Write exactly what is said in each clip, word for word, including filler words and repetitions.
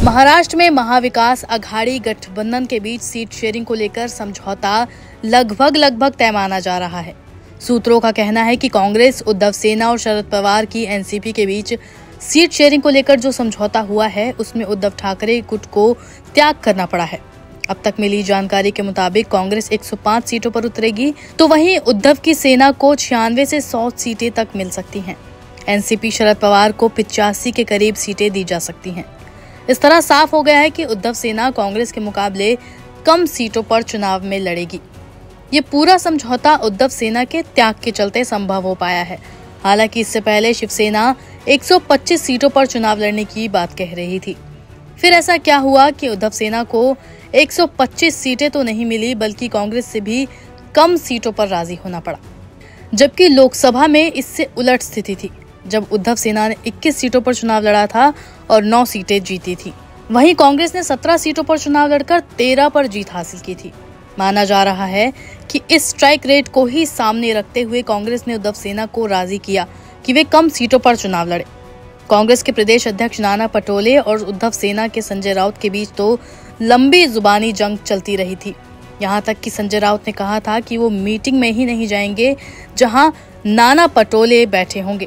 महाराष्ट्र में महाविकास अघाड़ी गठबंधन के बीच सीट शेयरिंग को लेकर समझौता लगभग लगभग तय माना जा रहा है। सूत्रों का कहना है कि कांग्रेस, उद्धव सेना और शरद पवार की एनसीपी के बीच सीट शेयरिंग को लेकर जो समझौता हुआ है उसमें उद्धव ठाकरे गुट को त्याग करना पड़ा है। अब तक मिली जानकारी के मुताबिक कांग्रेस एक सौ पाँच सीटों पर उतरेगी, तो वहीं उद्धव की सेना को छियानवे से सौ सीटें तक मिल सकती हैं। एनसीपी शरद पवार को पिचासी के करीब सीटें दी जा सकती हैं। इस तरह साफ हो गया है कि उद्धव सेना कांग्रेस के मुकाबले कम सीटों पर चुनाव में लड़ेगी। ये पूरा समझौता उद्धव सेना के त्याग के चलते संभव हो पाया है। हालांकि इससे पहले शिवसेना एक सौ पच्चीस सीटों पर चुनाव लड़ने की बात कह रही थी। फिर ऐसा क्या हुआ कि उद्धव सेना को एक सौ पच्चीस सीटें तो नहीं मिली, बल्कि कांग्रेस से भी कम सीटों पर राजी होना पड़ा, जबकि लोकसभा में इससे उलट स्थिति थी, जब उद्धव सेना ने इक्कीस सीटों पर चुनाव लड़ा था और नौ सीटें जीती थी। वहीं कांग्रेस ने सत्रह सीटों पर चुनाव लड़कर तेरह पर जीत हासिल की थी। माना जा रहा है कि इस स्ट्राइक रेट को ही सामने रखते हुए कांग्रेस ने उद्धव सेना को राजी किया कि वे कम सीटों पर चुनाव लड़े। कांग्रेस के प्रदेश अध्यक्ष नाना पटोले और उद्धव सेना के संजय राउत के बीच तो लंबी जुबानी जंग चलती रही थी। यहाँ तक कि संजय राउत ने कहा था कि वो मीटिंग में ही नहीं जाएंगे जहां नाना पटोले बैठे होंगे।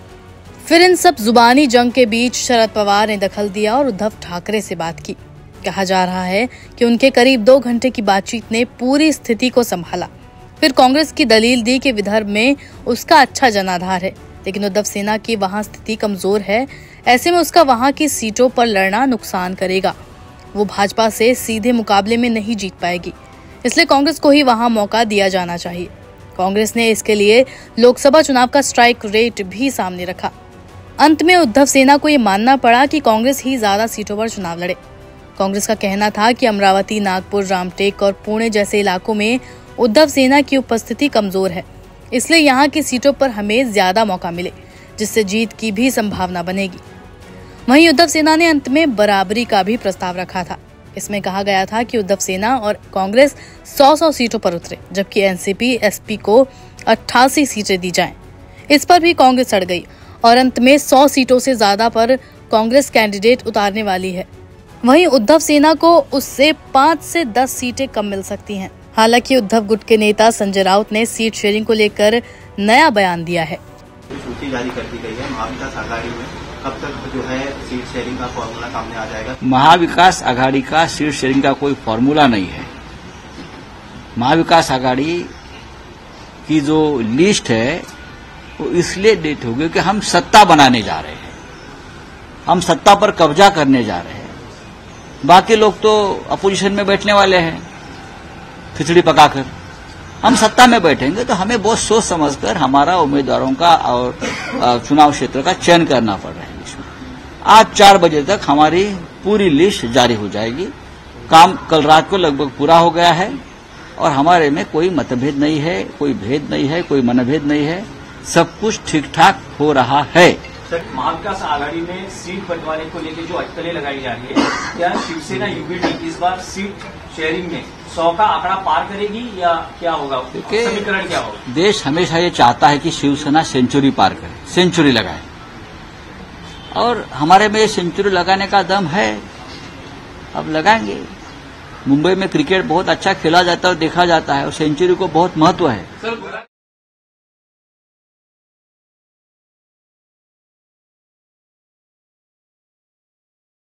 फिर इन सब जुबानी जंग के बीच शरद पवार ने दखल दिया और उद्धव ठाकरे से बात की। कहा जा रहा है कि उनके करीब दो घंटे की बातचीत ने पूरी स्थिति को संभाला। फिर कांग्रेस की दलील दी कि विदर्भ में उसका अच्छा जनाधार है, लेकिन उद्धव सेना की वहां स्थिति कमजोर है। ऐसे में उसका वहां की सीटों पर लड़ना नुकसान करेगा। वो भाजपा से सीधे मुकाबले में नहीं जीत पाएगी, इसलिए कांग्रेस को ही वहां मौका दिया जाना चाहिए। कांग्रेस ने इसके लिए लोकसभा चुनाव का स्ट्राइक रेट भी सामने रखा। अंत में उद्धव सेना को ये मानना पड़ा कि कांग्रेस ही ज्यादा सीटों पर चुनाव लड़े। कांग्रेस का कहना था कि अमरावती, नागपुर, रामटेक और पुणे जैसे इलाकों में उद्धव सेना की उपस्थिति कमजोर है, इसलिए यहाँ की सीटों पर हमें ज्यादा मौका मिले, जिससे जीत की भी संभावना बनेगी। वहीं उद्धव सेना ने अंत में बराबरी का भी प्रस्ताव रखा था। इसमें कहा गया था कि उद्धव सेना और कांग्रेस सौ सौ सीटों पर उतरे, जबकि एनसीपी एसपी को अट्ठासी सीटें दी जाएं। इस पर भी कांग्रेस अड़ गई और अंत में सौ सीटों से ज्यादा पर कांग्रेस कैंडिडेट उतारने वाली है। वहीं उद्धव सेना को उससे पाँच से दस सीटें कम मिल सकती हैं। हालांकि उद्धव गुट के नेता संजय राउत ने सीट शेयरिंग को लेकर नया बयान दिया है। सूची जारी कर दी गई है। महाविकास आघाड़ी में कब तक जो है सीट शेयरिंग का फॉर्मूला सामने आ जाएगा? महाविकास आघाड़ी का सीट शेयरिंग का कोई फॉर्मूला नहीं है। महाविकास आघाड़ी की जो लिस्ट है वो इसलिए डेट हो गई कि हम सत्ता बनाने जा रहे हैं, हम सत्ता पर कब्जा करने जा रहे हैं। बाकी लोग तो अपोजिशन में बैठने वाले हैं खिचड़ी पकाकर। हम सत्ता में बैठेंगे तो हमें बहुत सोच समझकर हमारा उम्मीदवारों का और चुनाव क्षेत्र का चयन करना पड़ रहा है। इसमें आज चार बजे तक हमारी पूरी लिस्ट जारी हो जाएगी। काम कल रात को लगभग पूरा हो गया है और हमारे में कोई मतभेद नहीं है, कोई भेद नहीं है, कोई मनभेद नहीं है। सब कुछ ठीक ठाक हो रहा है। सर, महाविकास आघाड़ी में सीट बंटवारे को लेकर जो अटकलें लगाई जा रही है, क्या शिवसेना यूबीडी इस बार सीट शेयरिंग में सौ का आंकड़ा पार करेगी या क्या होगा? समीकरण क्या होगा? देश हमेशा ये चाहता है कि शिवसेना सेंचुरी पार करे, सेंचुरी लगाए, और हमारे में सेंचुरी लगाने का दम है। अब लगाएंगे। मुंबई में क्रिकेट बहुत अच्छा खेला जाता है और देखा जाता है और सेंचुरी को बहुत महत्व है।